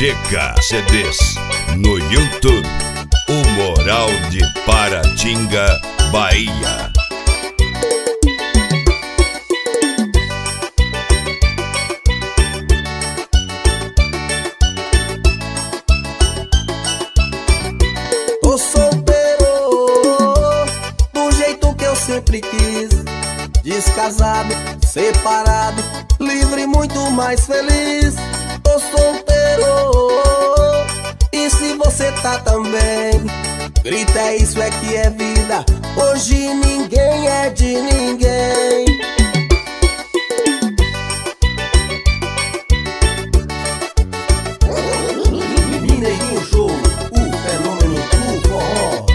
GK CDs no YouTube. O Moral de Paratinga, Bahia. Tô solteiro, do jeito que eu sempre quis. Descasado, separado, livre, muito mais feliz. Tô solteiro, e se você tá também, grita, é isso, é que é vida. Hoje ninguém é de ninguém. Mineirinho Show, o fenômeno do forró.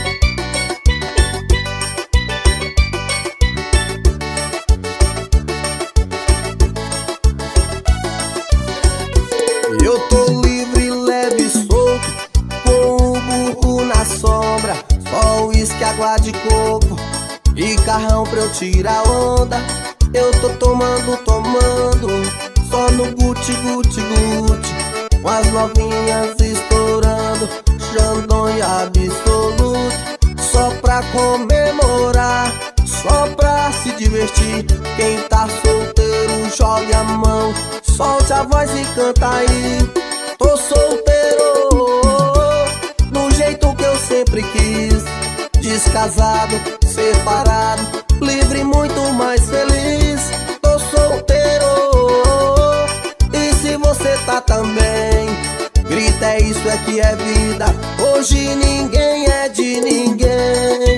Eu tô livre, leve e solto, com o burro na sombra. Só uísque, água de coco e carrão pra eu tirar onda. Eu tô tomando, só no guti, guti, guti, com as novinhas estourando, Xandão absoluto. Só pra comemorar, só pra se divertir. Quem tá solteiro jogue a mão, solte a voz e canta aí. Tô solteiro, do jeito que eu sempre quis. Descasado, separado, livre, muito mais feliz. Tô solteiro, e se você tá também, grita, é isso, é que é vida. Hoje ninguém é de ninguém.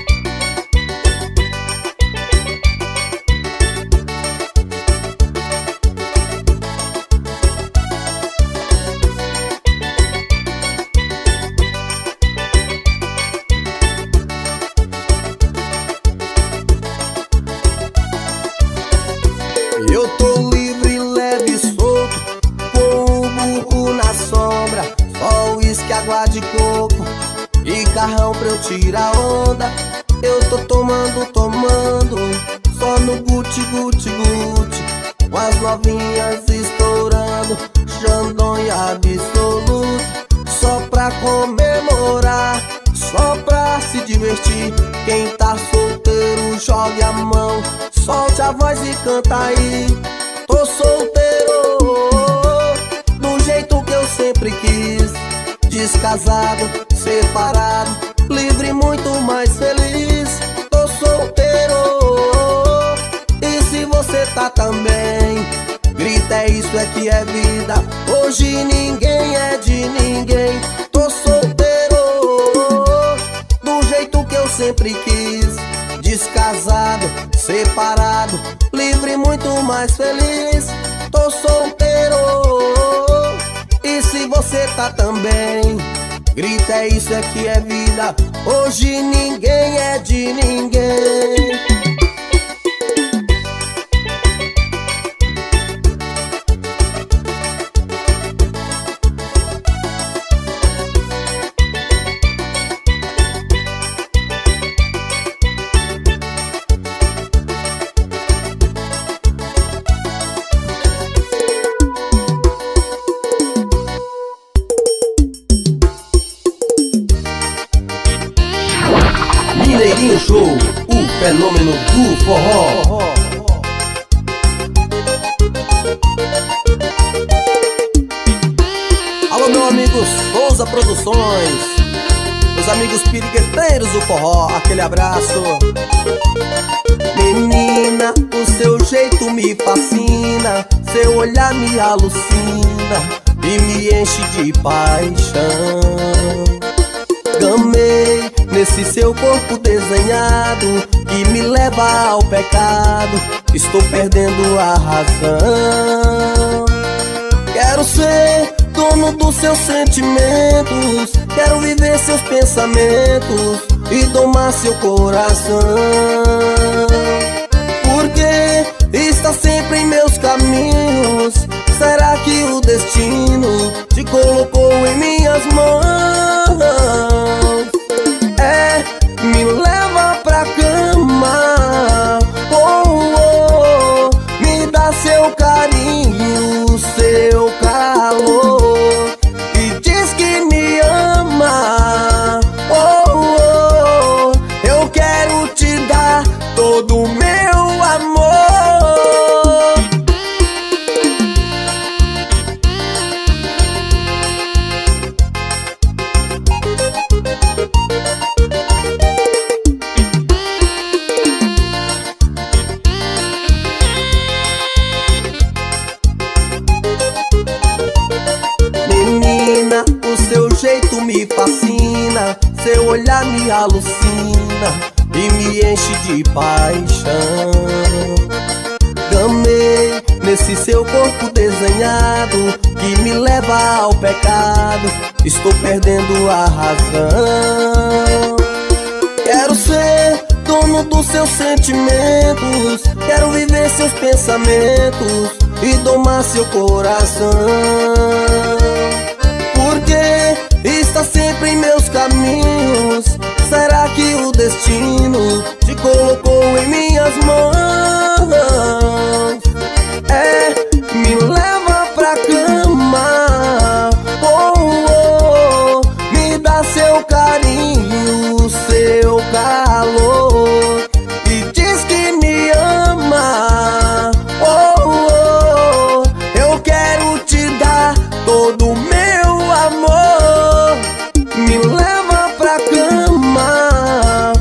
Eu tô livre, leve e solto, com o burro na sombra. Só uísque, água de coco e carrão pra eu tirar onda. Eu tô tomando, só no guti, guti, guti, com as novinhas estourando, Xandão absoluto. Só pra comemorar, só pra se divertir. Quem tá solteiro jogue a mão, solte a voz e canta aí. Tô solteiro, do jeito que eu sempre quis. Descasado, separado, livre, muito mais feliz. Tô solteiro, e se você tá também, grita, é isso, é que é vida. Hoje ninguém é de ninguém. Tô solteiro, do jeito que eu sempre quis. Descasado, separado, livre, muito mais feliz. Tô solteiro, e se você tá também, grita, é isso, é que é vida. Hoje ninguém é de ninguém. Mineirinho Show, o fenômeno do forró. Alô, meu amigo Souza Produções, meus amigos pirigueteiros do forró, aquele abraço. Menina, o seu jeito me fascina, seu olhar me alucina e me enche de paixão. Gamei nesse seu corpo desenhado que me leva ao pecado. Estou perdendo a razão. Quero ser dono dos seus sentimentos, quero viver seus pensamentos e domar seu coração. Porque está sempre em meus caminhos. Será que o destino te colocou em minhas mãos? Me leva pra cama, me dá seu carinho, seu calor. me alucina e me enche de paixão. Gamei nesse seu corpo desenhado que me leva ao pecado. Estou perdendo a razão. Quero ser dono dos seus sentimentos, quero viver seus pensamentos e domar seu coração. Porque está sempre em meus caminhos. Será que o destino te colocou em minhas mãos? Me leva pra cama, me dá seu carinho, seu calor, e diz que me ama. Eu quero te dar todo o meu amor. Me leva pra cama,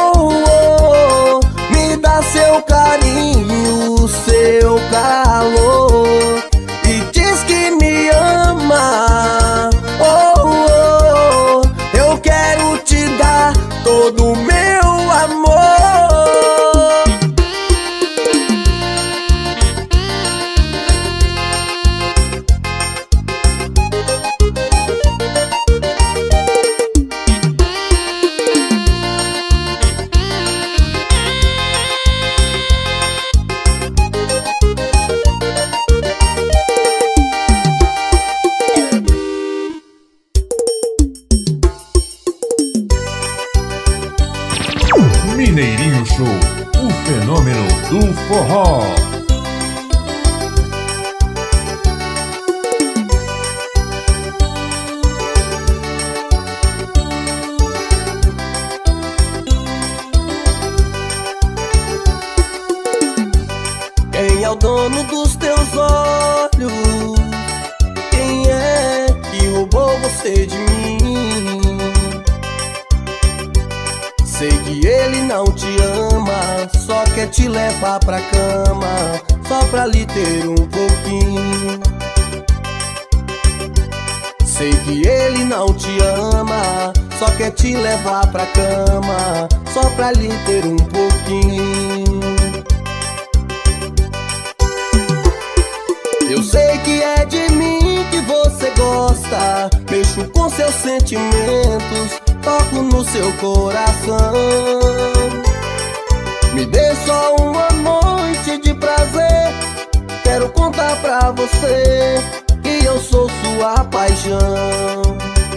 me dá seu carinho, seu calor, e diz que me ama. Eu quero te dar todo o meu amor. Mineirinho Show, o fenômeno do forró. Quem é o dono dos teus olhos? Quem é que roubou você de mim? Sei que ele não te ama, só quer te levar pra cama, só pra lhe ter um pouquinho. Sei que ele não te ama, só quer te levar pra cama, só pra lhe ter um pouquinho. Eu sei que é de mim que você gosta, mexo com seus sentimentos, toco no seu coração. Me dê só uma noite de prazer, quero contar pra você que eu sou sua paixão.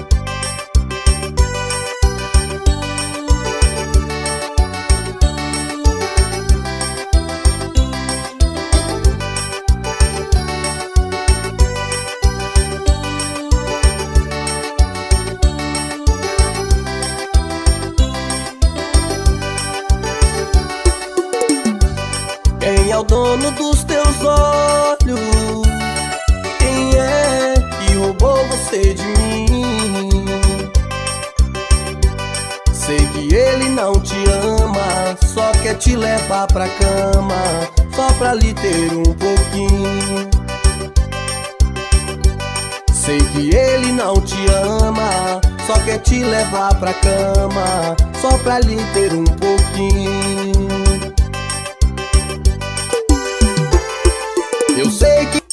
Quem é o dono dos teus olhos? Quem é que roubou você de mim? Sei que ele não te ama, só quer te levar pra cama, só pra lhe ter um pouquinho. Sei que ele não te ama, só quer te levar pra cama, só pra lhe ter um pouquinho. Eu sei que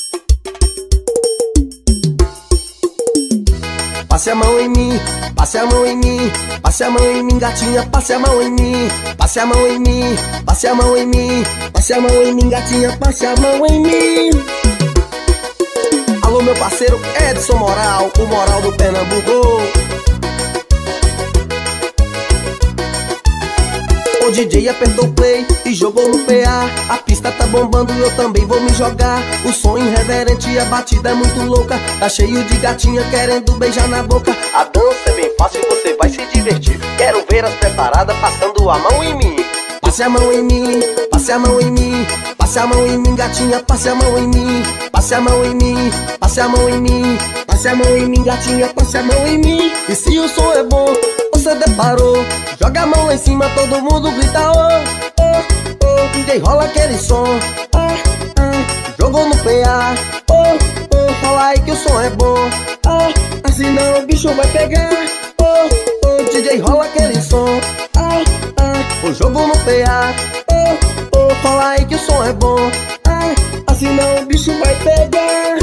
passe a mão em mim, passe a mão em mim, passe a mão em mim, gatinha, passe a mão em mim, passe a mão em mim, passe a mão em mim, passe a mão em mim, gatinha, passe a mão em mim. Alô, meu parceiro Edson Moral, o Moral do Pernambuco. O DJ apertou play e jogou no PA. A pista tá bombando e eu também vou me jogar. O som irreverente e a batida é muito louca. Tá cheio de gatinha querendo beijar na boca. A dança é bem fácil, você vai se divertir. Quero ver as preparadas passando a mão em mim. Passe a mão em mim, passe a mão em mim, passe a mão em mim, gatinha, passe a mão em mim, passe a mão em mim, passe a mão em mim, passe a mão em mim, gatinha, passe a mão em mim. E se o som é bom, você deparou, joga a mão lá em cima, todo mundo grita oh, oh, oh. DJ rola aquele som, jogou no PA, oh, oh. Fala aí que o som é bom, oh, assim não o bicho vai pegar, oh, oh. DJ rola aquele som. Ai, ai, o jogo no PA. Oh, oh, fala aí que o som é bom. Ai, assim não o bicho vai pegar.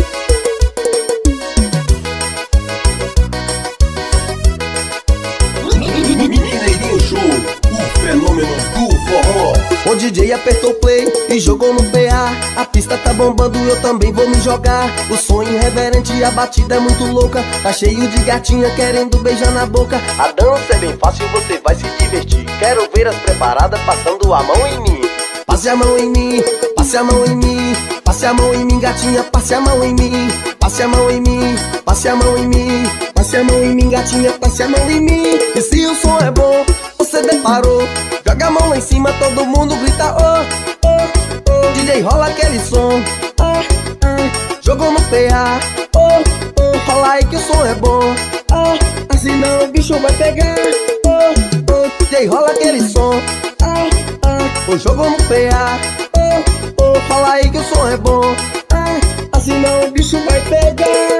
Mineirinho Show, o fenômeno do forró. O DJ apertou play e jogou no PA. A pista tá bombando, eu também vou me jogar. O som irreverente e a batida é muito louca. Tá cheio de gatinha querendo beijar na boca. A dança é bem fácil, você vai se divertir. Quero ver as preparadas passando a mão em mim. Passe a mão em mim, passe a mão em mim. Passe a mão em mim, gatinha, passe a mão em mim. Passe a mão em mim, passe a mão em mim. Passe a mão em mim, gatinha, passe a mão em mim. E se o som é bom, você deparou, joga a mão lá em cima, todo mundo grita oh, oh, oh. DJ rola aquele som. Ah, ah, jogou no PA. Oh, oh, fala aí que o som é bom. Ah, assim não o bicho vai pegar. Oh, oh, DJ rola aquele som. Ah, ah, o jogo no PA. Oh, oh, fala aí que o som é bom. Ah, assim não o bicho vai pegar.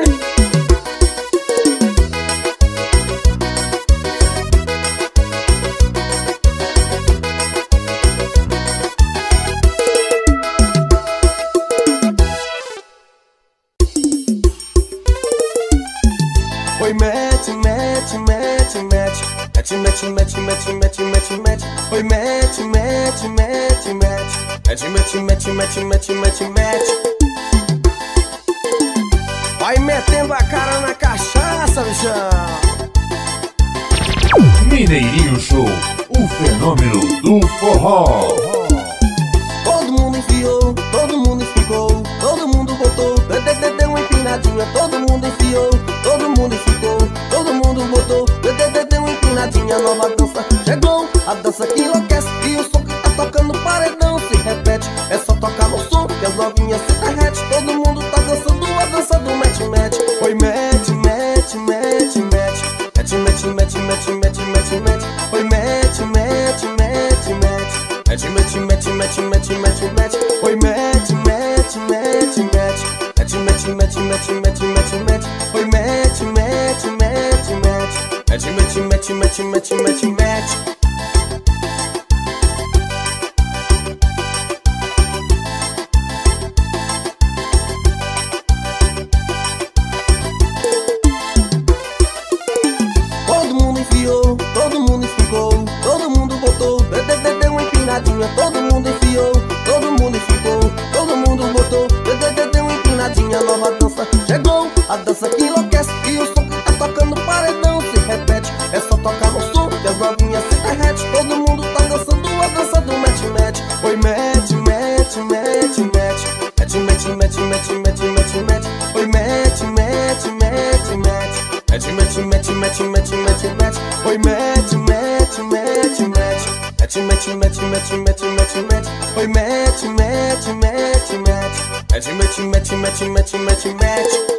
Oi, mete, mete, mete, mete. Mete, mete, mete, mete, mete, mete, mete. Oi, mete, mete, mete, mete. Mete, mete, mete, mete, mete, mete, mete. Vai metendo a cara na cachaça, bichão. Mineirinho Show, o fenômeno do forró. Todo mundo enfiou, todo mundo ficou, todo mundo botou, deu uma empinadinha, todo mundo enfiou, todo mundo ficou, todo mundo botou, deu uma empinadinha, nova dança chegou, a dança que enlouquece e o som que tá tocando no paredão se repete, é só tocar no som que as novinhas se derrete, todo mundo tá dançando a dança do mete-mete, oi mete, mete, mete, mete, mete, mete, mete, mete, mete, mete, mete, oi mete, mete, mete, mete. Mete, mete, mete, mete, mete, mete, mete. Oi, mete, mete, mete, mete. Mete, mete, mete, mete, mete, mete, mete. Oi, mete, mete, mete, mete. Mete, mete, mete, mete, mete, mete, mete. Todo mundo enfiou, todo mundo ficou, todo mundo botou, deu uma empinadinha, todo mundo enfiou, todo mundo ficou, todo mundo botou, deu uma empinadinha, nova dança chegou, a dança que enlouquece e o som que tá tocando no paredão se repete, é só tocar no som que as novinhas se derrete, todo mundo tá dançando a dança do mete-mete, oi mete, mete, mete, mete, mete, mete, mete, mete, mete, mete, mete, oi mete, mete, mete, mete. Mete, mete, mete, mete, mete, mete, mete. Oi, mete, mete, mete, mete. Mete, mete, mete, mete, mete, mete, mete. Oi, mete, mete, mete, mete. Mete, mete, mete, mete, mete, mete, mete.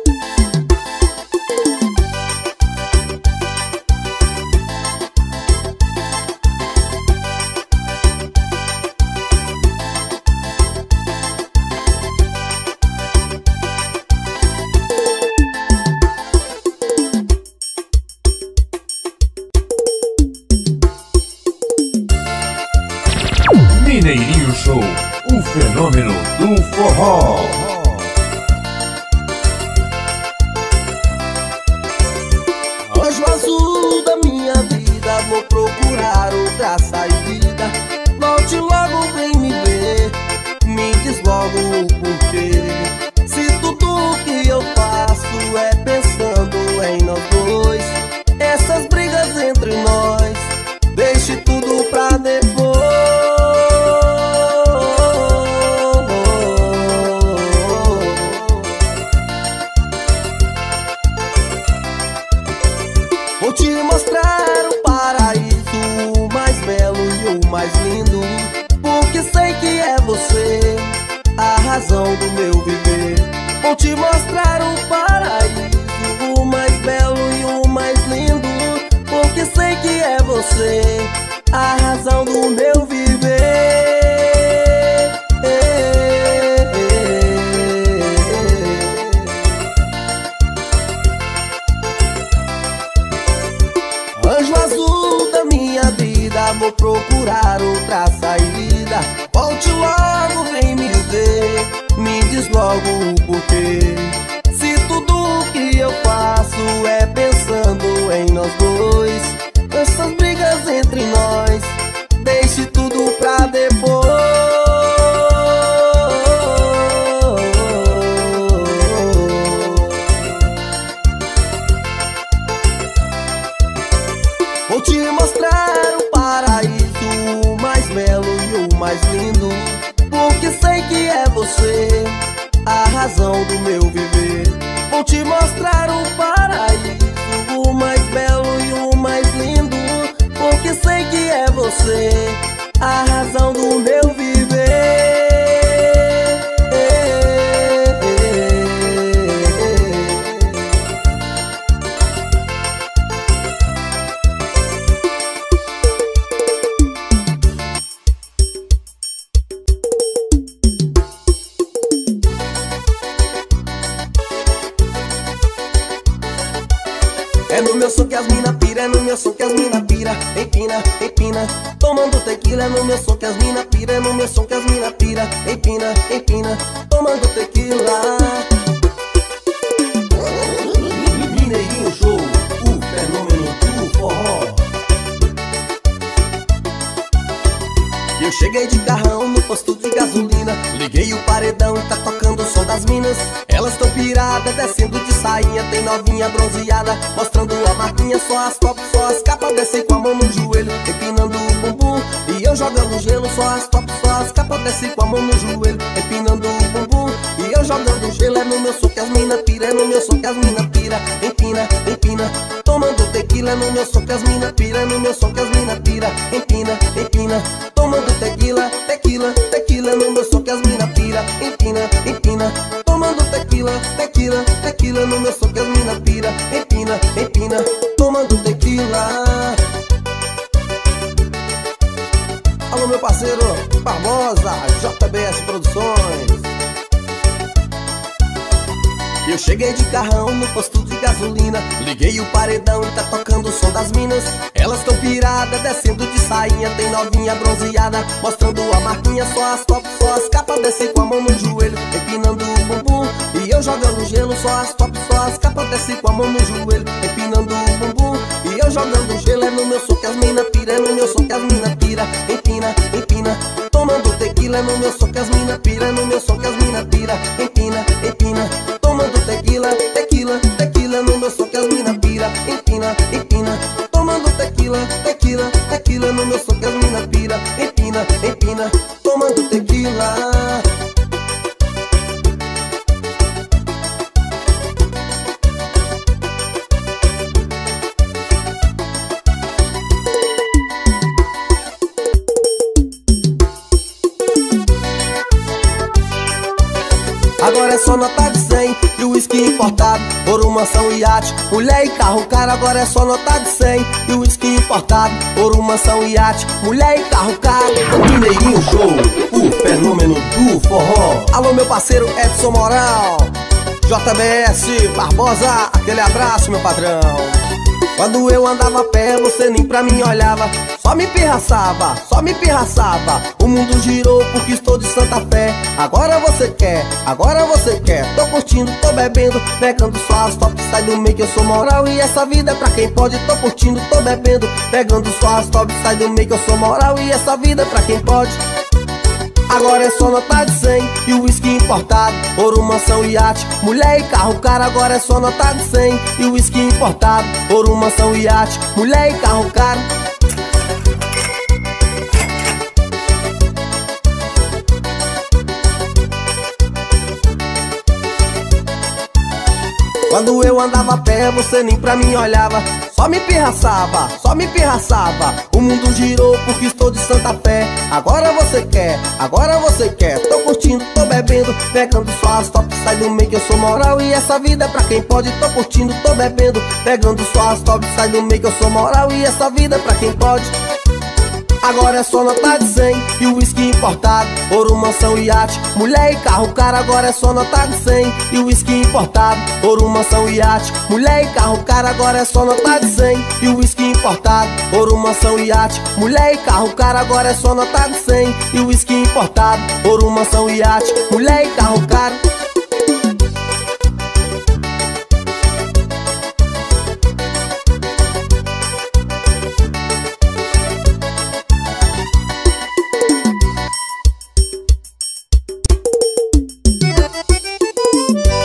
Mineirinho Show, o fenômeno do forró. Anjo azul da minha vida, vou procurar outra saída. Volte logo, vem me ver, me diz logo o porquê. Se tudo que eu faço é pensando em nós dois, essas brigas entre nós, deixe tudo pra depois. Vou te mostrar o paraíso, o mais belo e o mais lindo, porque sei que é você a razão do meu viver. Vou te mostrar o paraíso, o mais belo e o mais lindo, porque sei que é você a razão do meu viver. Anjo azul mais lindo, porque sei que é você a razão do meu viver. Vou te mostrar um paraíso, o mais belo e o mais lindo, porque sei que é você a razão do meu viver. É no meu som que as mina pira, é no meu som que as mina pira. Empina, empina, tomando tequila. É no meu som que as mina pira, é no meu som que as mina pira. Empina, empina, tomando tequila. Mineirinho Show, o fenômeno do forró. Eu cheguei de carrão no posto de gasolina, liguei o paredão e tá tocando o som das minas. Elas tão piradas, descendo de sainha, tem novinha bronzeada, mostrando a marquinha. Só as top, só as capas, descem com a mão no joelho, empinando o bumbum. E eu jogando gelo, só as top, só as capas, descem com a mão no joelho, empinando o bumbum. E eu jogando gelo, é no meu som que as mina pira, é no meu som que as mina pira. Empina, empina, tomando tequila. É no meu som que as mina pira, é no meu som que as mina pira. Empina, empina, tomando tequila, tequila, tequila. No meu som que as mina pira. Empina, empina, tomando tequila, tequila, tequila. No meu som que as mina pira. Empina, empina, tomando tequila. Alô meu parceiro Barbosa, JBS Produções. Eu cheguei de carrão no posto de gasolina, liguei o paredão e tá tocando o som das minas. Elas tão piradas, descendo de sainha, tem novinha bronzeada, mostrando a marquinha. Só as top, só as capas, descem com a mão no joelho, empinando o bumbum. E eu jogando gelo, só as top, só as capas, descem com a mão no joelho, empinando o bumbum. E eu jogando gelo, é no meu som que as mina pira, é no meu som que as mina pira. Empina, empina, tomando tequila. É no meu som que as mina pira, é no meu som que as mina pira. Empina, empina, tomando tequila, tequila, tequila. No meu som que as mina pira. Empina, empina, tomando tequila, tequila, tequila. No meu som que as mina pira. Empina, empina, tomando tequila. Agora é só nota de 100 e o uísque importado, ouro, mansão e iate, mulher e carro caro. Agora é só nota de 100 e o uísque importado, ouro, mansão e iate, mulher e carro caro. Mineirinho Show, o fenômeno do forró. Alô meu parceiro Edson Moral, JBS Barbosa, aquele abraço meu patrão. Quando eu andava a pé, você nem pra mim olhava, só me pirraçava, só me pirraçava. O mundo girou porque estou de Santa Fé. Agora você quer, tô curtindo, tô bebendo, pegando só as top, sai do meio que eu sou moral e essa vida é pra quem pode. Tô curtindo, tô bebendo, pegando só as top, sai do meio que eu sou moral e essa vida é pra quem pode. Agora é só nota de 100 e o uísque importado, ouro, mansão e iate, mulher e carro caro. Agora é só nota de 100 e o uísque importado, ouro, mansão e iate, mulher e carro caro. Quando eu andava a pé, você nem pra mim olhava, só me pirraçava, só me pirraçava. O mundo girou porque estou de Santa Fé. Agora você quer, tô curtindo, tô bebendo, pegando só as top, sai do meio que eu sou moral e essa vida é pra quem pode. Tô curtindo, tô bebendo, pegando só as top, sai do meio que eu sou moral e essa vida é pra quem pode. Agora é só nota de 100 e o uísque importado, ouro, mansão e iate, mulher e carro caro. Agora é só nota de 100 e o uísque importado, ouro, mansão e iate, mulher e carro caro. Agora é só nota de 100 e o uísque importado, ouro, mansão e iate, mulher e carro caro. Agora é só nota de 100 e o uísque importado, ouro, mansão e iate, mulher e carro caro.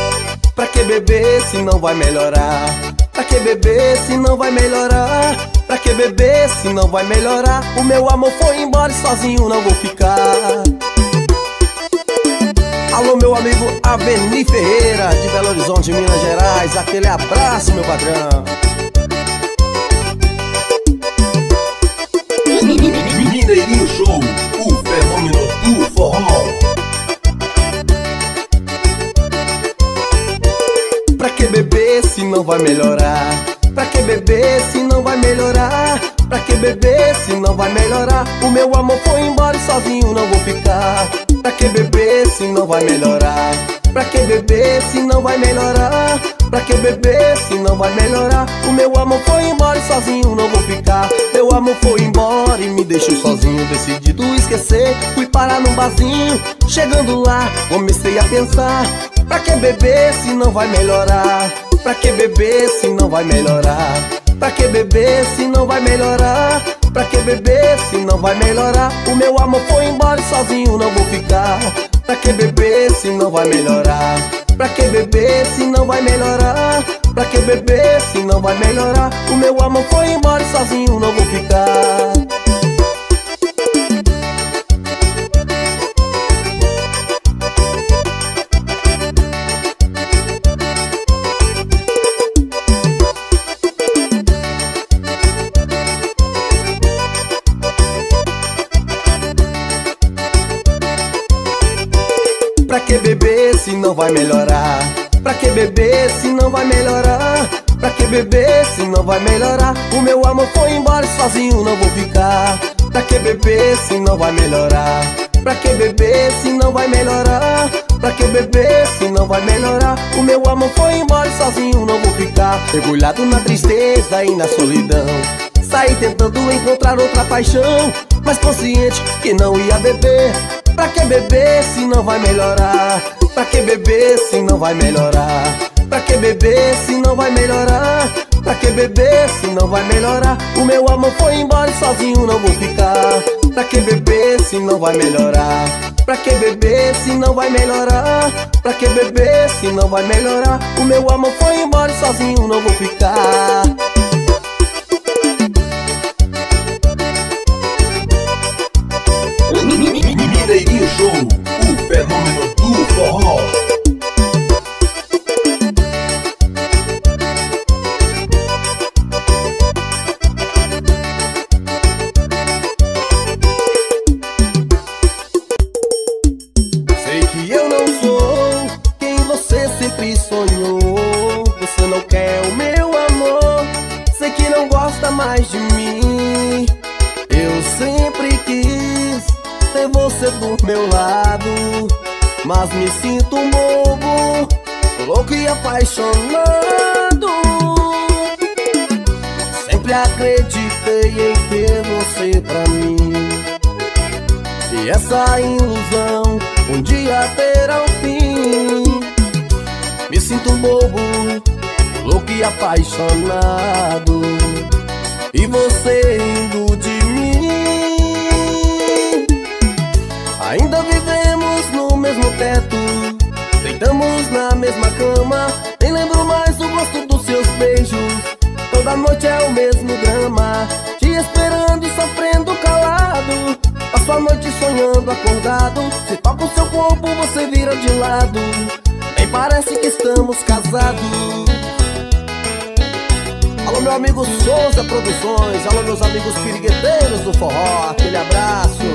Pra que beber se não vai melhorar? Pra que beber se não vai melhorar? Pra que beber se não vai melhorar? O meu amor foi embora e sozinho não vou ficar. Alô, meu amigo Aveni Ferreira, de Belo Horizonte, Minas Gerais. Aquele abraço, meu patrão. Mineirinho Show, o fenômeno do forró. Pra que beber se não vai melhorar? Pra que beber se não vai melhorar? Pra que beber se não vai melhorar? O meu amor foi embora e sozinho não vou ficar. Pra que beber se não vai melhorar? Pra que beber se não vai melhorar? Pra que beber se não vai melhorar? O meu amor foi embora e sozinho não vou ficar. Meu amor foi embora e me deixou sozinho, decidido esquecer. Fui parar num barzinho, chegando lá comecei a pensar: pra que beber se não vai melhorar? Pra que beber se não vai melhorar? Pra que beber se não vai melhorar? Pra que beber se não vai melhorar? O meu amor foi embora e sozinho não vou ficar. Pra que beber se não vai melhorar? Pra que beber se não vai melhorar? Pra que beber se não vai melhorar? O meu amor foi embora e sozinho não vou ficar. Pra que beber se não vai melhorar? Pra que beber se não vai melhorar? Pra que beber se não vai melhorar? O meu amor foi embora e sozinho não vou ficar. Pra que beber se não vai melhorar? Pra que beber se não vai melhorar? Pra que beber se não vai melhorar? O meu amor foi embora e sozinho não vou ficar. Mergulhado na tristeza e na solidão, saí tentando encontrar outra paixão, mas consciente que não ia beber. Pra que beber se não vai melhorar? Pra que beber se não vai melhorar? Pra que beber se não vai melhorar? Pra que beber se não vai melhorar? O meu amor foi embora e sozinho não vou ficar. Pra que beber se não vai melhorar? Pra que beber se não vai melhorar? Pra que beber se não vai melhorar? O meu amor foi embora e sozinho não vou ficar. Mineirinho Show, o fenômeno do forró. Sei que eu não sou quem você sempre sonhou. Você não quer o meu amor, sei que não gosta mais de mim. Eu sempre quis ter você do meu lado, mas me sinto um bobo, louco e apaixonado. Sempre acreditei em ter você pra mim, e essa ilusão um dia terá um fim. Me sinto um bobo, louco e apaixonado, e você indo de mim. Ainda vivemos no mesmo teto, deitamos na mesma cama. Nem lembro mais o gosto dos seus beijos. Toda noite é o mesmo drama, te esperando e sofrendo calado. Passo a noite sonhando acordado, se toca o seu corpo você vira de lado. Nem parece que estamos casados. Alô, meu amigo Souza Produções. Alô, meus amigos pirigueteiros do forró. Aquele abraço.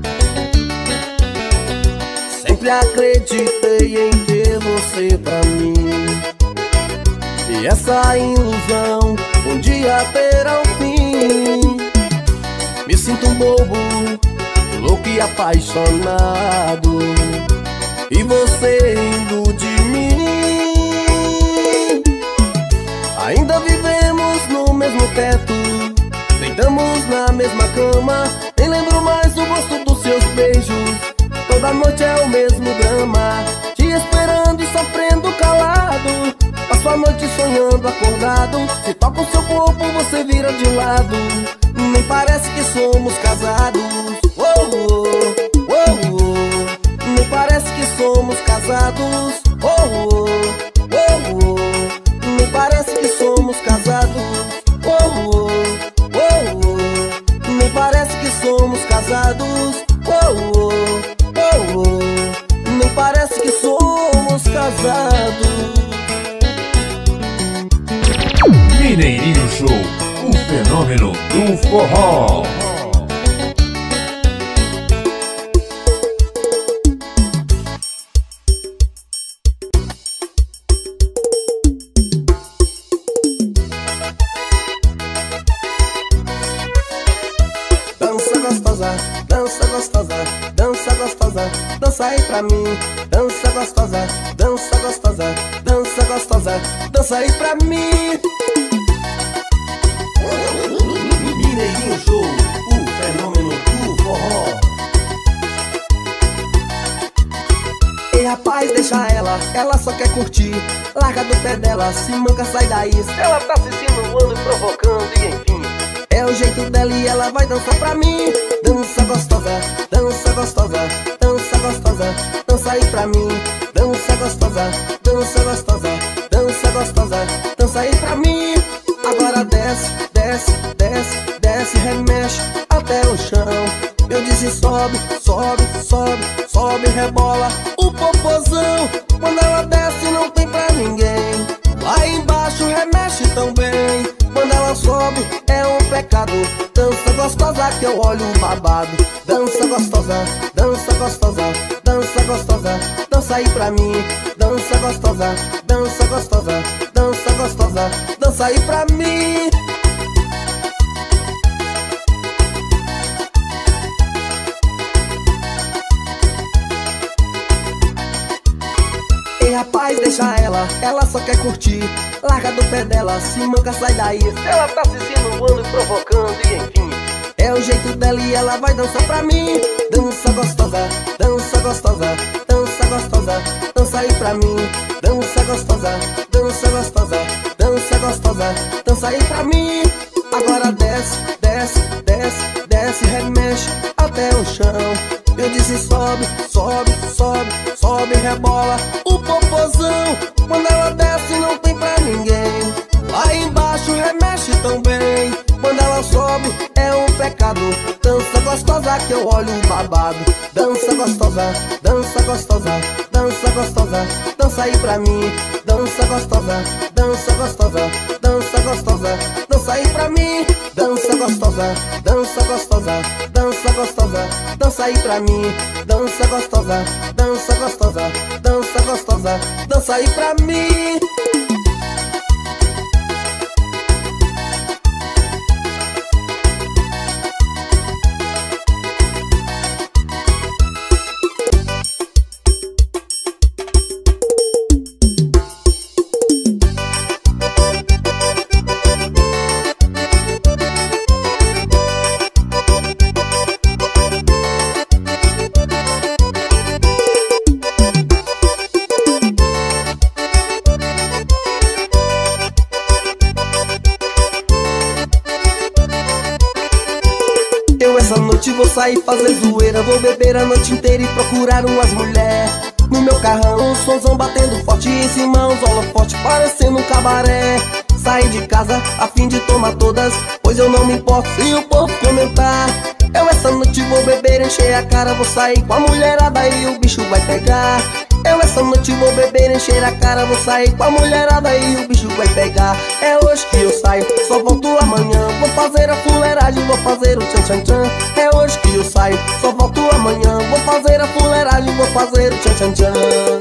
Sempre acreditei em ter você pra mim, e essa ilusão um dia terá um fim. Me sinto um bobo, louco e apaixonado, e você indo de mim. Ainda vivemos no mesmo teto, deitamos na mesma cama. Nem lembro mais o gosto dos seus beijos. Toda noite é o mesmo drama, te esperando e sofrendo calado. Passo a noite sonhando acordado, se toca o seu corpo você vira de lado. Nem parece que somos casados. Oh, oh, oh, oh. Nem parece que somos casados. Oh, oh, oh, oh. Nem parece que somos casados. Oh, oh, oh, namorados. Oh, oh, oh, oh. Nem parece que somos casados. Mineirinho Show, o fenômeno do forró. Dança gostosa, dança gostosa, dança gostosa, dança aí pra mim. Dança gostosa, dança gostosa, dança gostosa, dança aí pra mim. Mineirinho Show, o fenômeno do forró. Ei rapaz, deixa ela só quer curtir. Larga do pé dela, se manca, sai daí. Ela tá se insinuando e provocando e enfim, é o jeito dela e ela vai dançar pra mim. Dança gostosa, dança gostosa, dança gostosa, dança aí pra mim. Dança gostosa, dança gostosa, dança gostosa, dança aí pra mim. Agora desce, desce, desce, desce, remexe até o chão. Eu disse sobe, sobe, sobe, sobe, rebola o popozão. Quando ela desce não tem pra ninguém. Lá embaixo remexe tão bem. Quando ela sobe é um pecado. Dança gostosa que eu olho babado. Dança gostosa, dança gostosa, dança gostosa, dança aí pra mim. Dança gostosa, dança gostosa, dança gostosa, dança aí pra mim. Ei rapaz, deixa ela só quer curtir. Larga do pé dela, se manca, sai daí. Ela tá se insinuando e provocando e enfim, é o jeito dela e ela vai dançar pra mim. Dança gostosa, dança gostosa, dança gostosa, dança aí pra mim. Dança gostosa, dança gostosa, dança gostosa, dança aí pra mim. Agora desce, desce, desce, desce, remexe até o chão. Eu disse sobe, sobe, sobe, sobe, rebola o popozão. Quando ela desce não tem pra ninguém. Lá embaixo remexe tão bem. Quando ela sobe é um pecado. Dança gostosa que eu olho babado. Dança gostosa, dança gostosa, dança gostosa, dança aí pra mim. Dança gostosa, dança gostosa, dança gostosa, dança aí pra mim. Dança gostosa, dança gostosa, dança gostosa, dança aí pra mim. Dança gostosa, dança gostosa, dança gostosa, dança aí pra mim. Essa noite vou sair fazer zoeira. Vou beber a noite inteira e procurar umas mulher. No meu carrão, somzão batendo forte. Em cima uns holofote parecendo um cabaré. Saí de casa a fim de tomar todas, pois eu não me importo se o povo comentar. Eu essa noite vou beber, encher a cara. Vou sair com a mulherada e o bicho vai pegar. Eu essa noite vou beber, encher a cara. Vou sair com a mulherada e o bicho vai pegar. É hoje que eu saio, só volto amanhã. Vou fazer a fuleiragem, vou fazer o tchan tchan tchan. É hoje que eu saio, só volto amanhã. Vou fazer a fuleiragem, vou fazer o tchan tchan tchan.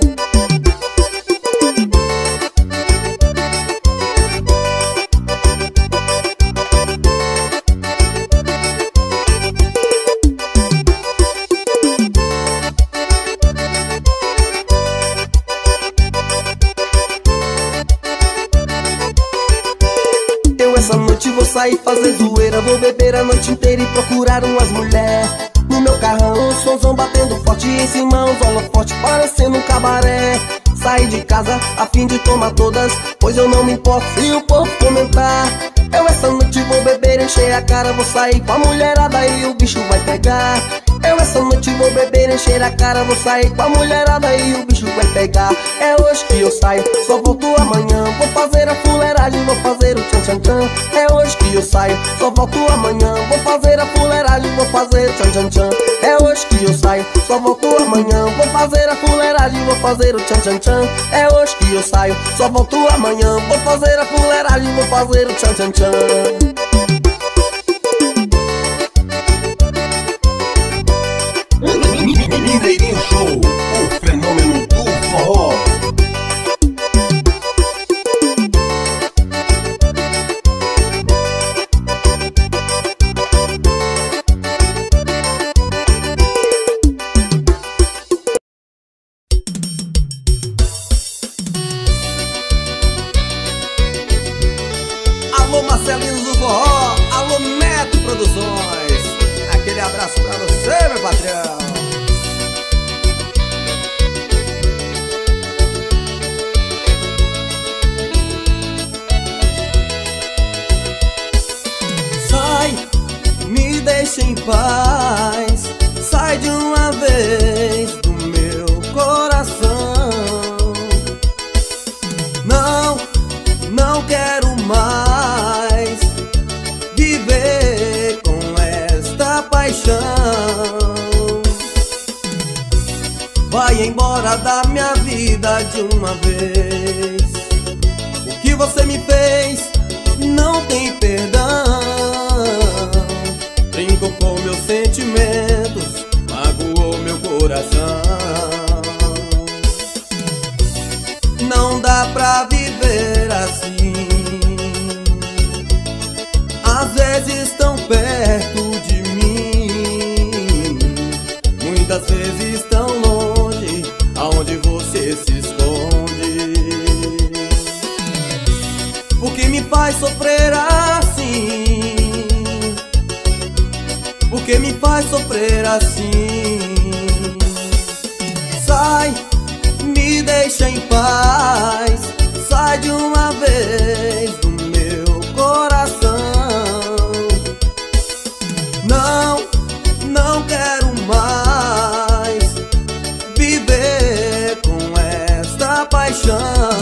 Essa noite vou sair fazer zoeira. Vou beber a noite inteira e procurar umas mulher. No meu carrão, somzão batendo forte. Em cima uns holofote parecendo um cabaré. sair de casa a fim de tomar todas, pois eu não me importo se o povo comentar. Eu essa noite vou beber, encher a cara, vou sair com a mulherada e o bicho vai pegar. Eu essa noite vou beber, encher a cara, vou sair com a mulherada e o bicho vai pegar. É hoje que eu saio, só volto amanhã. Vou fazer a fuleiragem, vou fazer o tchan tchan tchan. É hoje que eu saio, só volto amanhã. Vou fazer a fuleiragem, vou fazer o tchan tchan tchan. É hoje que eu saio, só volto amanhã. Vou fazer a fuleiragem, vou fazer o tchan tchan tchan. É hoje que eu saio, só volto amanhã. Vou fazer a fuleiragem, vou fazer o tchan tchan tchan. Mineirinho Show, o fenômeno do forró. Alô Marcelinho do Forró, alô Neto Produções. Aquele abraço pra você, meu patrão. Sai, me deixa em paz. Sai de uma vez do meu coração. Não quero mais viver com esta paixão. Vai embora da minha vida de uma vez. O que você me fez não tem perdão. Brincou com meus sentimentos, magoou meu coração. Não dá pra viver assim. Às vezes tão perto de mim, muitas vezes tão longe, aonde você se esconde. O que me faz sofrer assim? O que me faz sofrer assim? Sai, me deixa em paz. Sai de uma vez do meu coração. Não quero mais viver com esta paixão.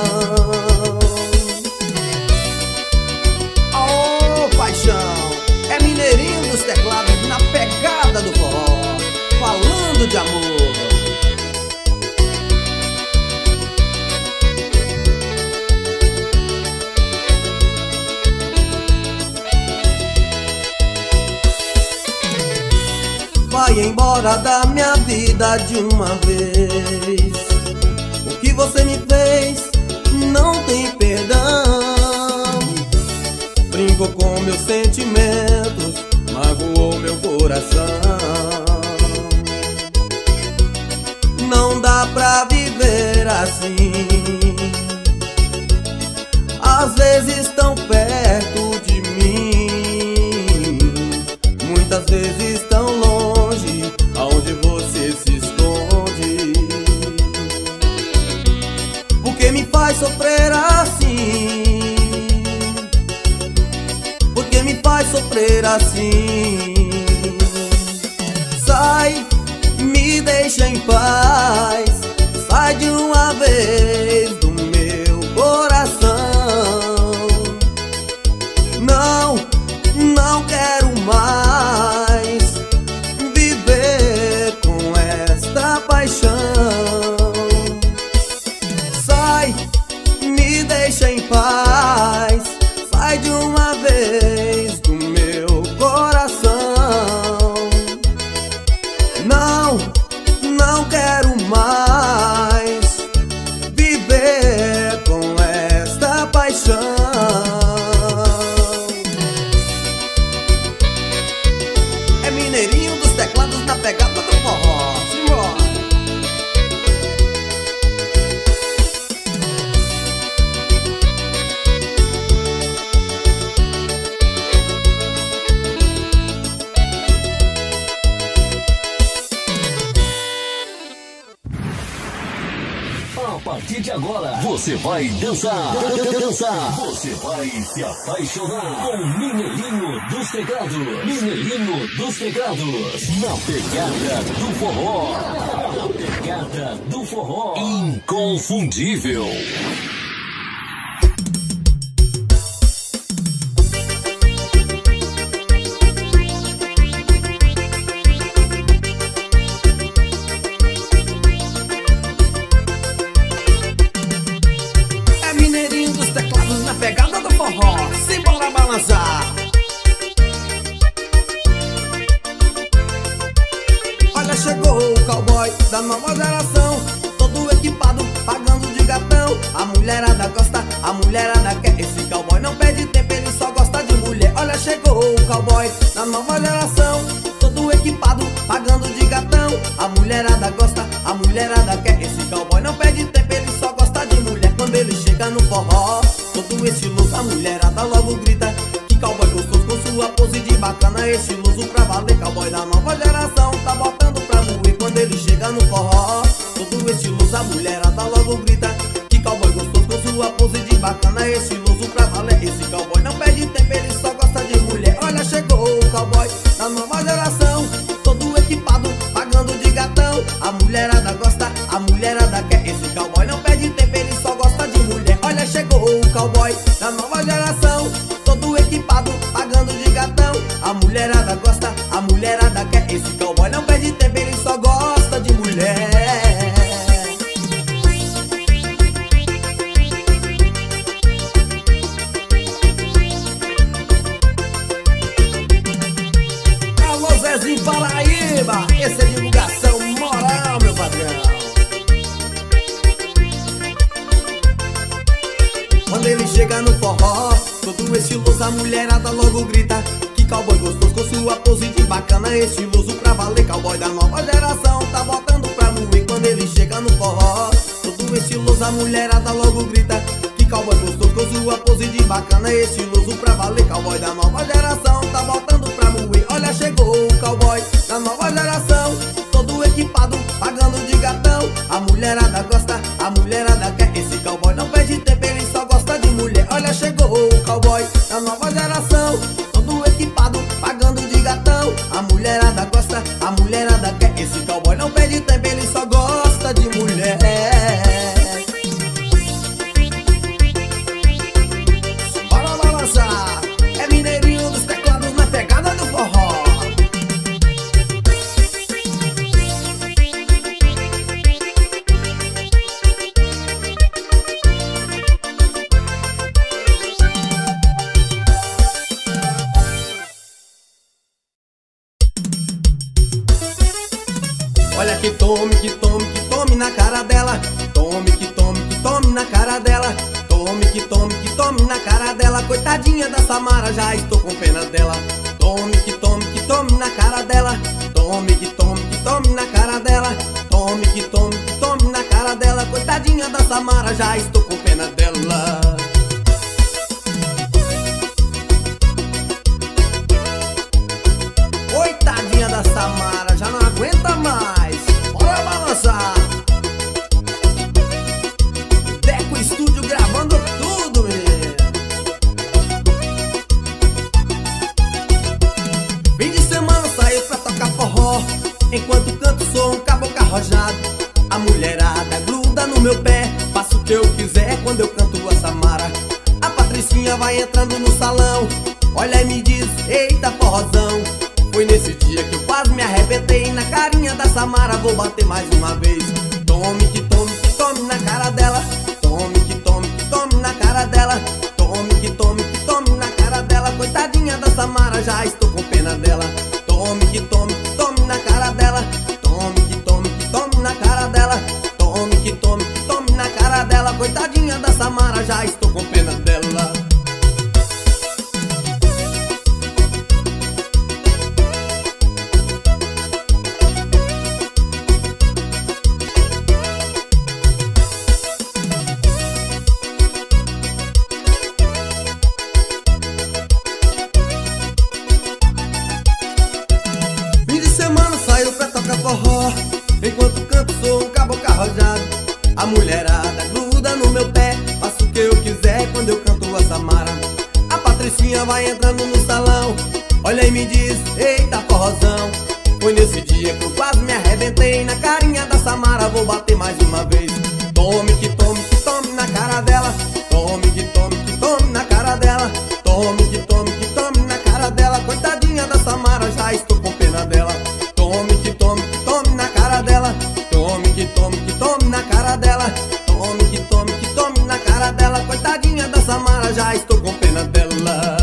Oh, paixão, é Mineirinho dos teclados na pegada do forró, falando de amor. Vai embora da minha vida de uma vez. O que você me fez não tem perdão. Brincou com meus sentimentos, magoou meu coração. Não dá pra viver assim. Às vezes tão perto de mim, muitas vezes tão longe, aonde você se esconde. O que me faz sofrer assim? Por que me faz sofrer assim? Sai, me deixa em paz. Sai de uma vez do meu coração. Não quero mais viver com esta paixão. Sai, me deixa em paz. Sai de uma vez do meu coração. Não quero mais viver com esta paixão. É Mineirinho dos teclados na pegada do forró. Simbora! partir de agora, você vai dançar. Você vai se apaixonar com o Mineirinho dos Teclados. Mineirinho dos Teclados. Na pegada do forró. Na pegada do forró. Inconfundível. Pegada do forró, simbora balançar. Olha, chegou o cowboy da nova geração, todo equipado, pagando de gatão. A mulherada gosta, a mulherada quer. Esse cowboy não perde tempo, ele só gosta de mulher. Olha, chegou o cowboy da nova geração, todo equipado, pagando de gatão. A mulherada gosta, a mulherada quer. Esse cowboy não perde tempo, ele só gosta de mulher. Quando ele chega no forró, todo estiloso, a mulherada logo grita: que cowboy gostoso com sua pose de bacana. Estiloso pra valer, cowboy da nova geração, tá botando pra moer. Quando ele chega no forró, todo estiloso, a mulherada logo grita: que cowboy gostoso com sua pose de bacana. Estiloso pra valer, esse cowboy não perde tempo, ele só gosta de mulher. Olha, chegou o cowboy da nova geração, todo equipado, pagando de gatão. A mulherada gosta, a mulherada quer. Esse cowboy não perde tempo, ele só gosta de mulher. Olha, chegou o cowboy da nova geração, todo equipado, pagando de gatão. A mulherada gosta, a mulherada quer. Esse cowboy não perde tempo, ele só gosta de mulher. Alô, Zezinho Paraíba, essa é divulgação moral, meu patrão. Quando ele chega no forró, todo estiloso, a mulherada logo grita: que cowboy gostoso com sua pose de bacana. Estiloso pra valer, cowboy da nova geração, tá botando pra moer. Quando ele chega no forró, todo estiloso, a mulherada logo grita: que cowboy gostoso com sua pose de bacana. Estiloso pra valer, cowboy da nova geração, tá botando pra moer. Olha, chegou o cowboy da nova geração, todo equipado, pagando de gatão. A mulherada gosta, a mulherada quer. Esse cowboy não perde tempo, ele só gosta de mulher. Olha, chegou o cowboy da nova geração, todo equipado, pagando de gatão. A mulherada gosta, a mulherada quer. Esse cowboy não perde tempo, ele só gosta de mulher. Bora balançar, é Mineirinho dos Teclados na pegada do forró. Olha, que tome, que tome, que tome na cara dela. Tome, que tome, que tome na cara dela. Tome, que tome, que tome na cara dela. Coitadinha da Samara, já estou com pena dela. Tome, que tome, que tome na cara dela. Tome, que tome, que tome na cara dela. Tome, que tome, que tome na cara dela. Coitadinha da Samara, já estou com pena dela. Coitadinha da Samara, já não aguenta mais. Bora balançar. Deco Estúdio gravando tudo, menino. Fim de semana saí pra tocar forró, enquanto canto sou um caboclo arrojado. A mulherada gruda no meu pé, faço o que eu quiser quando eu canto a Samara. A Patricinha vai entrando no salão, olha e me diz: eita forrozão. Foi nesse dia que eu quase me arrebentei. Na carinha da Samara vou bater mais uma vez. Tome, que tome, que tome na cara dela. Tome, que tome, que tome na cara dela. Tome, que tome, que tome na cara dela. Coitadinha da Samara, já estou com pena dela. Tome, que tome, que tome na cara dela. Tome, que tome, que tome na cara dela. Tome, que tome, que tome na cara dela. Coitadinha da Samara, já estou com pena dela. Enquanto canto sou um caboclo arrojado. A mulherada novinha vai entrando no salão, olha e me diz, eita forrozão. Foi nesse dia que eu quase me arrebentei. Na carinha da Samara vou bater mais uma vez. Tome que tome, que tome na cara dela. Tome que tome, que tome na cara dela. Tome que tome, que tome na cara dela. Coitadinha da Samara, já estou com pena dela. Tome que tome, que tome na cara dela. Tome que tome, que tome na cara dela. Tome que tome, que tome na cara dela. Coitadinha da Samara, já estou com pena dela.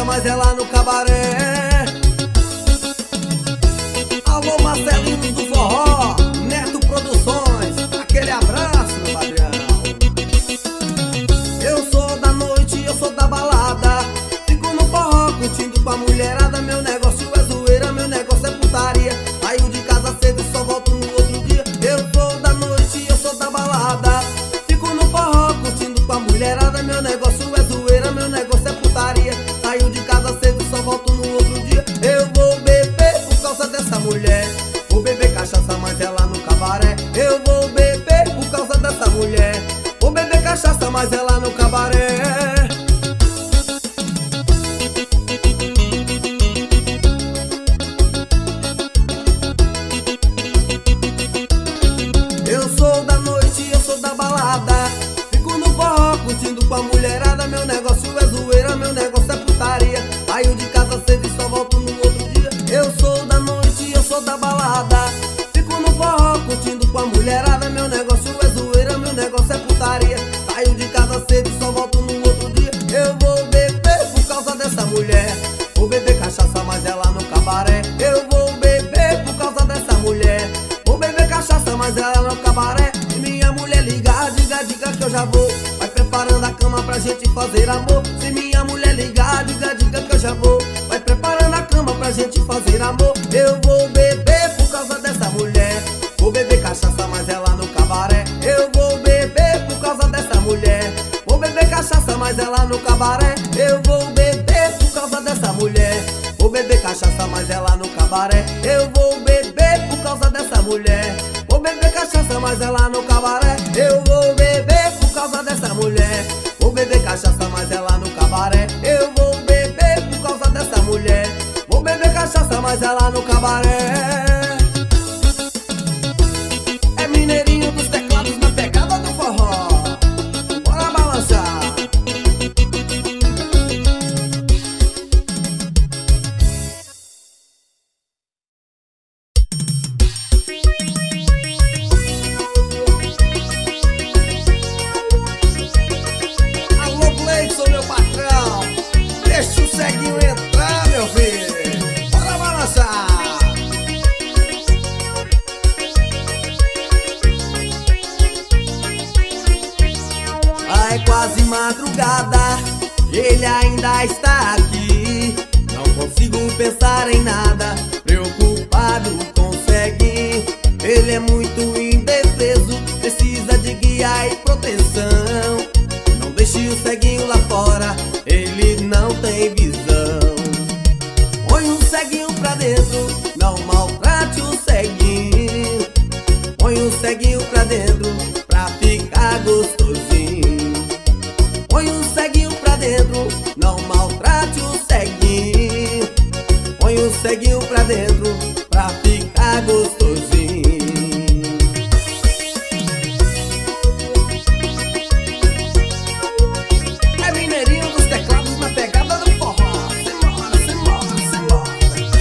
mas é lá no cabaré. Alô, Marcelinho do Forró, Neto Produções, aquele abraço, meu padrão. Eu sou da noite, eu sou da balada, fico no forró curtindo com a mulherada. Meu negócio é zoeira, meu negócio é putaria. Saio de casa cedo e só volto no outro dia. Eu sou da noite, eu sou da balada, fico no forró curtindo com a mulherada. Meu negócio é zoeira, meu negócio é putaria. Saio de casa cedo e só volto no outro dia. Eu vou beber por causa dessa mulher, vou beber cachaça, mas é lá no cabaré. Eu vou beber por causa dessa mulher, vou beber cachaça, mas é lá no cabaré. Eu sou da noite, eu sou da balada, fico no forró curtindo com a mulherada. Meu negócio é zoeira, meu negócio é putaria. Saio de casa cedo e só volto no outro dia. Eu sou da noite, eu sou da balada, fico no forró curtindo com a mulherada. Meu negócio é zoeira, meu negócio é putaria. Saio de casa cedo e só volto no outro dia. Eu vou beber por causa dessa mulher, vou beber cachaça, mas é lá no cabaré. Eu vou beber por causa dessa mulher, vou beber cachaça, mas é lá no cabaré. Se minha mulher ligar, diga, diga que eu já vou. Vai preparando a cama pra gente fazer amor. Se minha mulher ligar, diga, diga que eu já vou. Vai preparando a cama pra gente fazer amor. Eu vou beber por causa dessa mulher, vou beber cachaça, mas é lá no cabaré. Eu vou beber por causa dessa mulher, vou beber cachaça, mas é lá no cabaré. Eu vou beber por causa dessa mulher, vou beber cachaça, mas é lá no cabaré. Eu vou beber por causa dessa mulher, vou beber cachaça, mas é lá no cabaré. Eu vou beber por causa dessa mulher, vou beber cachaça, mas é lá no cabaré. Eu vou beber por causa dessa mulher, vou beber cachaça, mas é lá no cabaré. É Mineirinho dos teclados na pegada do forró. Bora balançar. Alô, Gleison, meu patrão, deixa o ceguinho entrar, meu filho. Bora balançar. Ah, é quase madrugada, ele ainda está aqui. Não consigo pensar em nada, preocupado com o ceguinho. Ele é muito indefeso, precisa de guia e proteção. Não deixe o ceguinho lá fora, ele não tem visão. Põe o ceguinho pra dentro, não maltrate o ceguinho. Põe o ceguinho pra dentro, pra ficar gostosinho. Põe o ceguinho pra dentro, não maltrate o ceguinho. Põe o ceguinho pra dentro, pra ficar gostosinho. É Mineirinho dos teclados na pegada do forró. Simbora, simbora, simbora.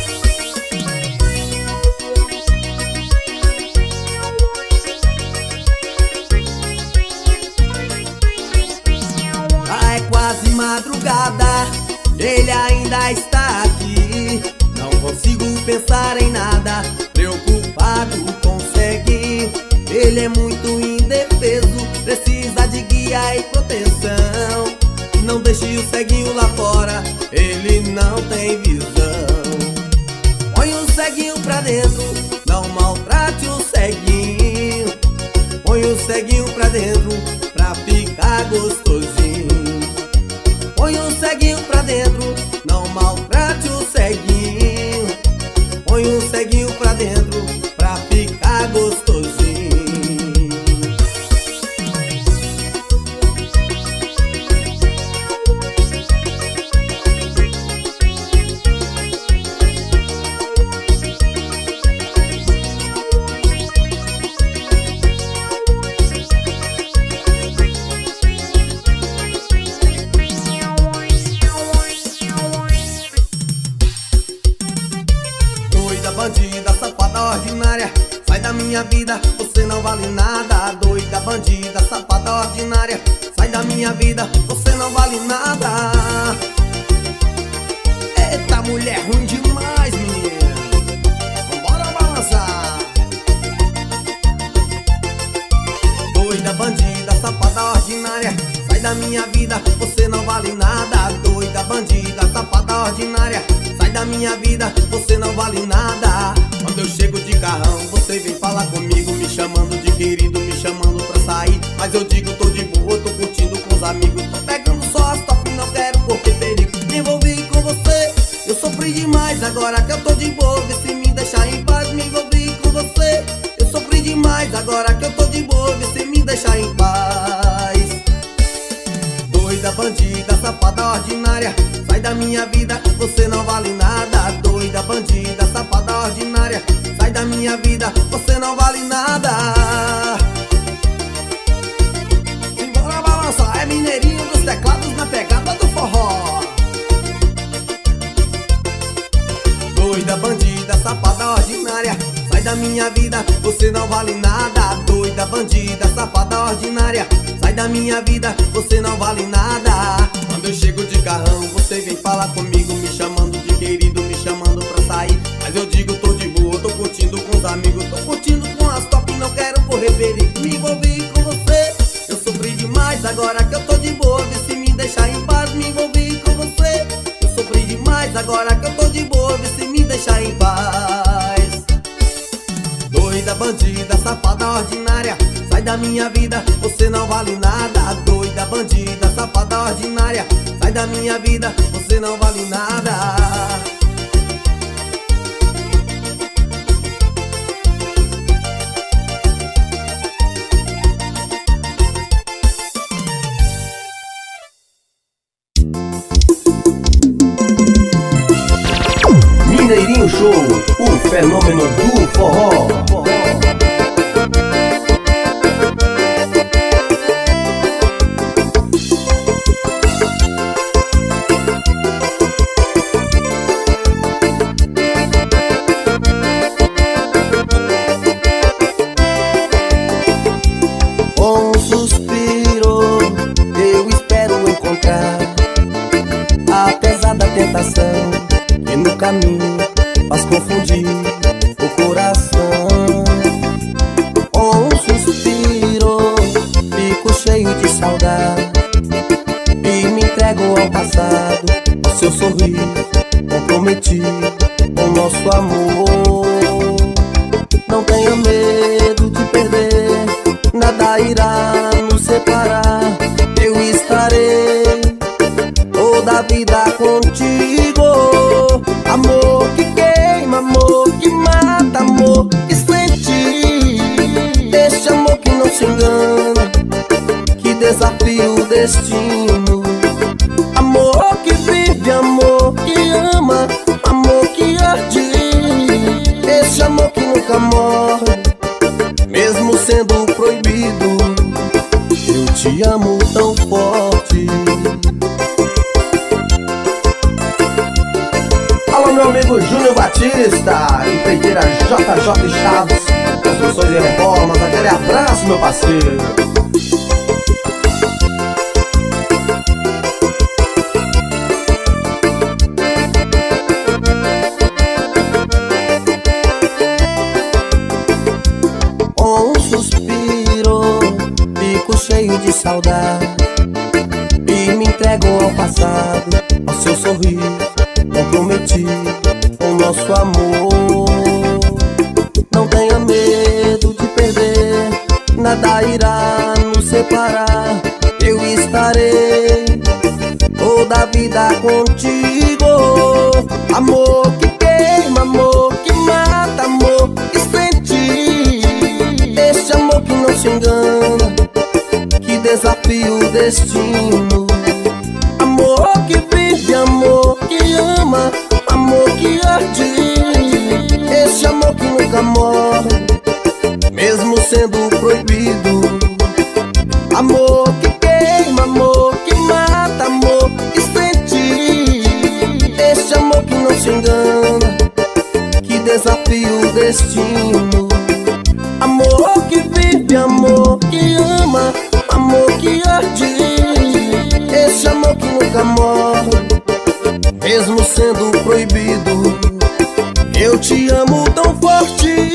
Já é quase madrugada, ele ainda está aqui. Não consigo pensar em nada, preocupado com o ceguinho. Ele é muito indefeso, precisa de guia e proteção. Não deixe o ceguinho lá fora, ele não tem visão. Põe o ceguinho pra dentro, não maltrate o ceguinho. Põe o ceguinho pra dentro, pra ficar gostosinho. Põe o ceguinho pra dentro, não maltrate o ceguinho. Põe o ceguinho pra dentro, pra ficar gostosinho. Bandida, safada ordinária, sai da minha vida, você não vale nada. Doida, bandida, safada ordinária, sai da minha vida, você não vale nada. minha vida, você não vale nada. Quando eu chego de carrão, você vem falar comigo, me chamando de querido, me chamando pra sair. Mas eu digo, tô de boa, tô curtindo com os amigos, tô pegando só as top, não quero correr perigo. Me envolvi com você, eu sofri demais, agora que eu tô de boa, vê se me deixa em paz. Me envolvi com você, eu sofri demais, agora que eu tô de boa, vê se me deixa em paz. Doida, bandida, safada ordinária, sai da minha vida, você não vale nada. Doida, bandida, safada ordinária, sai da minha vida, você não vale nada. Simbora balançar, é Mineirinho dos teclados na pegada do forró. Doida, bandida, safada ordinária, sai da minha vida, você não vale nada. Doida, bandida, safada ordinária, sai da minha vida, você não vale nada. Quando eu chego de carrão, você vem falar comigo, me chamando de querido, me chamando pra sair. Mas eu digo, tô de boa, tô curtindo com os amigos, tô curtindo com as top, não quero correr perigo. Me envolvi com você, eu sofri demais, agora que eu tô de boa, vê se me deixa em paz. Me envolvi com você, eu sofri demais, agora que eu tô de boa, vê se me deixa em paz. Doida, bandida, safada ordinária, sai da minha vida, você não vale nada. Doida, bandida, safada ordinária, sai da minha vida, você não vale nada. Mineirinho Show, o fenômeno do forró. Com um suspiro eu espero encontrar, apesar da tentação que no caminho faz confundir o coração. Com um suspiro fico cheio de saudade e me entrego ao passado, ao seu sorriso comprometido com nosso amor. Não tenha medo de perder, nada irá nos separar. Eu estarei toda a vida contigo. Amor que queima, amor que mata, amor que sente. Esse amor que não se engana, que desafia o destino. Amor que vive, amor que ama, amor que arde. Esse amor que nunca morre, mesmo sendo proibido. Eu te amo tão forte. Alô, meu amigo Júnior Batista, empreiteira JJ Chaves, construções e reformas, aquele abraço, meu parceiro. Com um suspiro fico cheio de saudade e me entrego ao passado, ao seu sorriso comprometido com nosso amor. Não tenha medo de perder, nada irá nos separar. Eu estarei toda a vida contigo. Amor que queima, amor que mata, amor que sente. Esse amor que não se engana, que desafia o destino. Amor que vive, amor que ama, amor que arde. Esse amor que nunca morre, mesmo sendo proibido. Amor que queima, amor que mata, amor que sente. Esse amor que não se engana, que desafia o destino. Amor que vive, amor que ama, amor que arde. Esse amor que nunca morre, mesmo sendo proibido. Eu te amo tão forte.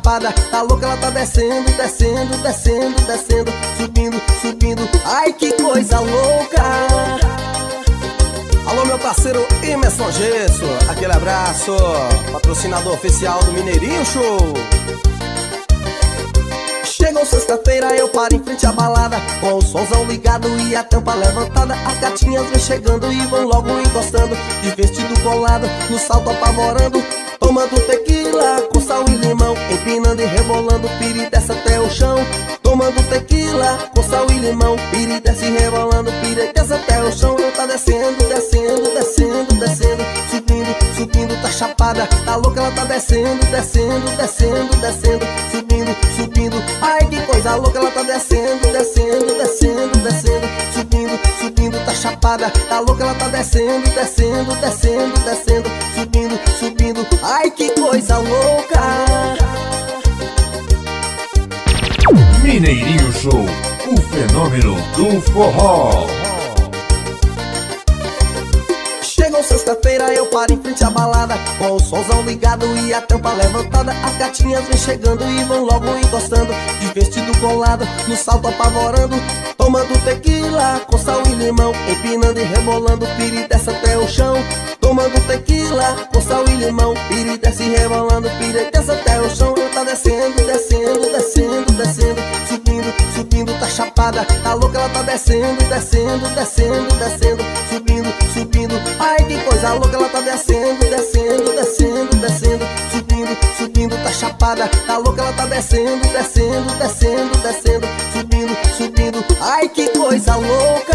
chapada, tá louca, ela tá descendo, descendo, descendo, descendo, subindo, subindo, ai que coisa louca. Alô meu parceiro Emerson Gesso, aquele abraço, patrocinador oficial do Mineirinho Show. Chegou sexta-feira, eu paro em frente à balada, com o somzão ligado e a tampa levantada. As gatinhas vêm chegando e vão logo encostando, de vestido colado, no salto apavorando, tomando tequila com sal e limão, empinando e rebolando, piri desce até o chão. Tomando tequila com sal e limão, piri desce e rebolando, piri desce até o chão. Ela tá descendo, descendo, descendo, descendo, subindo, subindo, tá chapada, tá louca, ela tá descendo, descendo, descendo, descendo, subindo, subindo, ai que coisa louca, ela tá descendo, descendo, descendo, descendo, subindo, subindo, tá chapada, tá louca, ela tá descendo, descendo, descendo, descendo, subindo, subindo, ai que coisa louca. Mineirinho Show, o fenômeno do forró. Chegou sexta-feira, eu paro em frente à balada, com o somzão ligado e a tampa levantada. As gatinhas vêm chegando e vão logo encostando, de vestido colado, no salto apavorando, tomando tequila com sal e limão, empinando e rebolando, piri desce até o chão. Tomando tequila com sal e limão, piri desce e rebolando, piri desce até o chão. Ela tá descendo, descendo, descendo, descendo, subindo, subindo, tá chapada, tá louca, ela tá descendo, descendo, descendo, descendo, subindo, subindo, ai que coisa louca, ela tá descendo, descendo, descendo, descendo, subindo, subindo, tá chapada, tá louca, ela tá descendo, descendo, descendo, descendo, subindo, subindo, ai que coisa louca.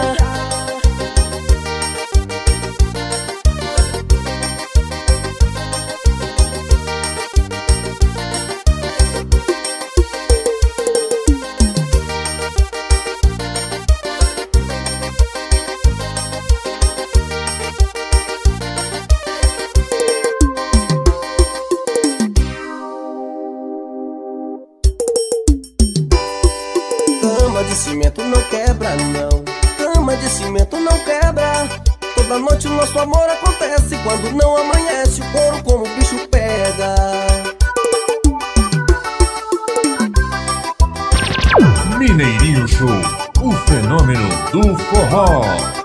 Cama de cimento não quebra, não. Cama de cimento não quebra. Toda noite o nosso amor acontece. Quando não amanhece, o couro como o bicho pega. Mineirinho Show, o fenômeno do forró.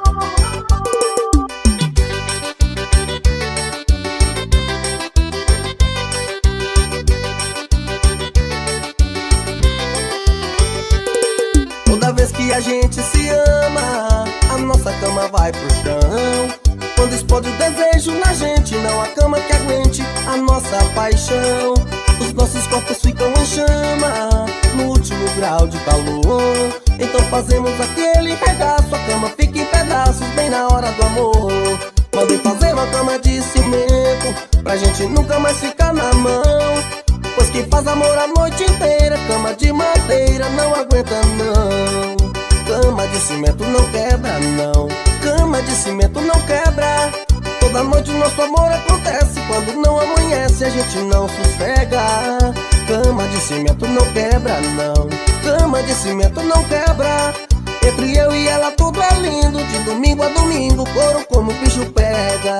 Toda vez que a gente se ama, a nossa cama vai pro chão. Quando explode o desejo na gente, não há cama que aguente a nossa paixão. Os nossos corpos ficam em chama, no último grau de calor. Então fazemos aquele regaço, a cama fica em pedaços bem na hora do amor. Mandem fazer uma cama de cimento, pra gente nunca mais ficar na mão. Pois quem faz amor a noite inteira, cama de madeira não aguenta não. Cama de cimento não quebra não. Cama de cimento não quebra. Toda noite o nosso amor acontece. Quando não amanhece a gente não sossega. Cama de cimento não quebra não. Cama de cimento não quebra. Entre eu e ela tudo é lindo. De domingo a domingo, couro como o bicho pega.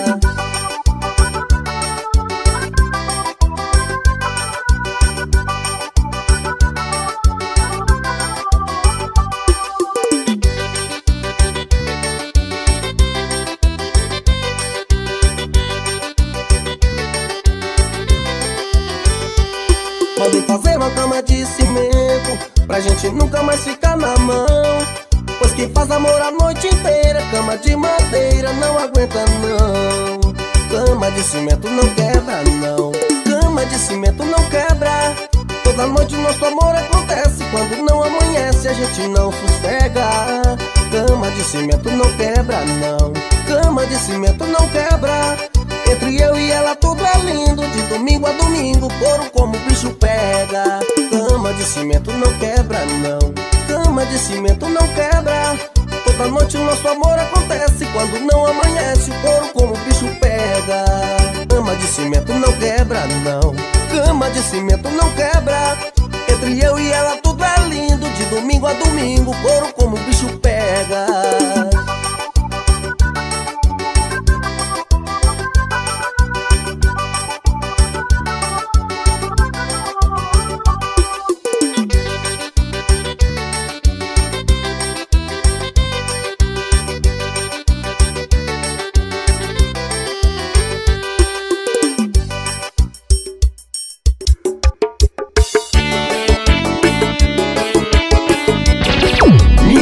Podem fazer uma cama de cimento, pra gente nunca mais ficar na mão. Pois quem faz amor a noite inteira, cama de madeira não aguenta não. Cama de cimento não quebra não. Cama de cimento não quebra. Toda noite o nosso amor acontece. Quando não amanhece a gente não sossega. Cama de cimento não quebra não. Cama de cimento não quebra. Entre eu e ela tudo é lindo. De domingo a domingo, couro como o bicho pega. Cama de cimento não quebra não. Cama de cimento não quebra. Toda noite o nosso amor acontece. Quando não amanhece, o couro como o bicho pega. Cama de cimento não quebra não. Cama de cimento não quebra. Entre eu e ela tudo é lindo. De domingo a domingo, couro como o bicho pega.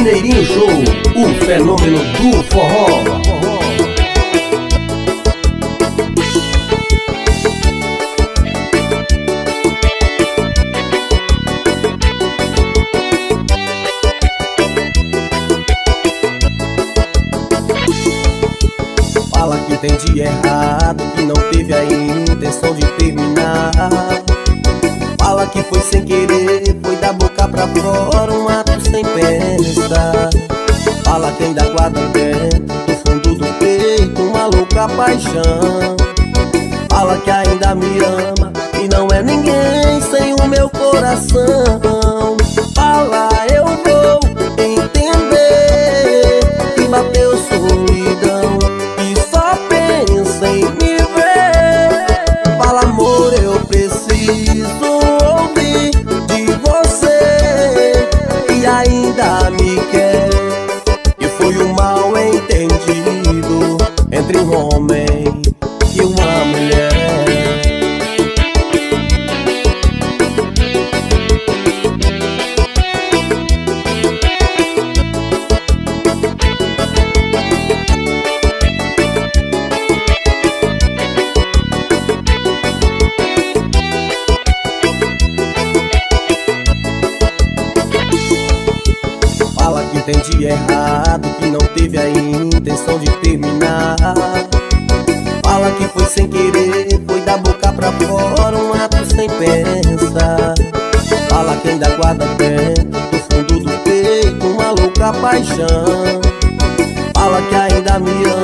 Mineirinho Show, o fenômeno do forró. Fala que tem dia errado, que não teve a intenção de terminar. Fala que foi sem querer, foi da boca pra fora, um ato sem pensar. Fala que ainda guarda dentro do fundo do peito uma louca paixão. Fala que ainda me ama e não é ninguém sem o meu coração. Fala, eu vou entender que bateu solidão e só pensa em me ver. Fala, amor, eu preciso ouvir de você e ainda me quer. E foi um mal entendido entre um homem e uma mulher. Fala que tem dia errado, que não teve a intenção de terminar. Fala que foi sem querer, foi da boca pra fora, um ato sem pensar. Fala que ainda guarda dentro do fundo do peito uma louca paixão. Fala que ainda me ama